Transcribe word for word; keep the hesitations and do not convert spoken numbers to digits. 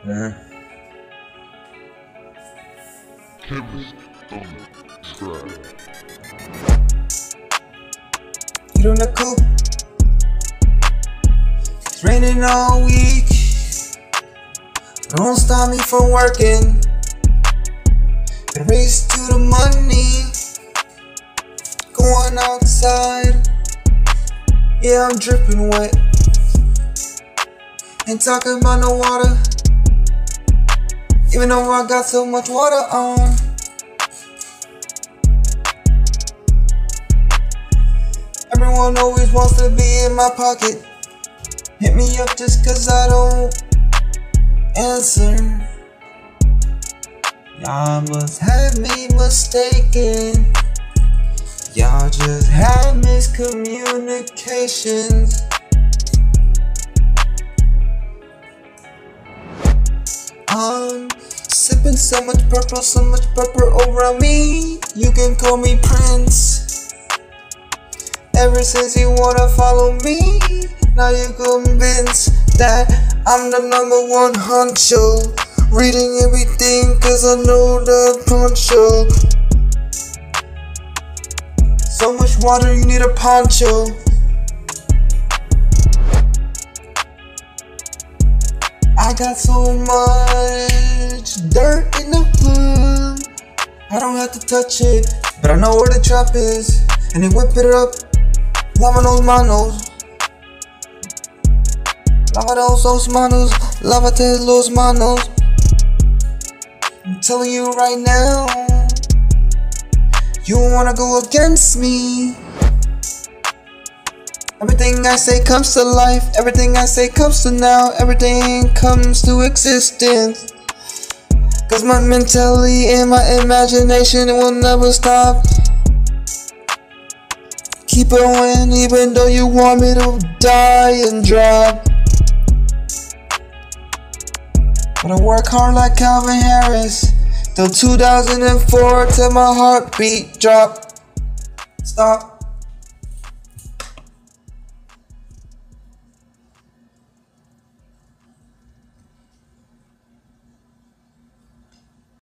Uh-huh. Chemist on the track. Get on the coupe. It's raining all week. Don't stop me from working. Gotta race to the money. Going outside. Yeah, I'm dripping wet. Ain't talking about no water. Even though I got so much water on. Everyone always wants to be in my pocket. Hit me up just cause I don't answer. Y'all must have me mistaken. Y'all just have miscommunications. I'm sipping so much purple, so much purple around me. You can call me Prince. Ever since you wanna follow me, now you're convinced that I'm the number one honcho. Reading everything cause I know the poncho. So much water you need a poncho. I got so much dirt in the hood, I don't have to touch it, but I know where the trap is, and they whip it up. Lavanos manos, lavados los manos, lavate los manos. I'm telling you right now, you don't wanna go against me. Everything I say comes to life, everything I say comes to now, everything comes to existence. Cause my mentality and my imagination will never stop. Keep going even though you want me to die and drop. But I work hard like Calvin Harris till two thousand four till my heartbeat drop. Stop.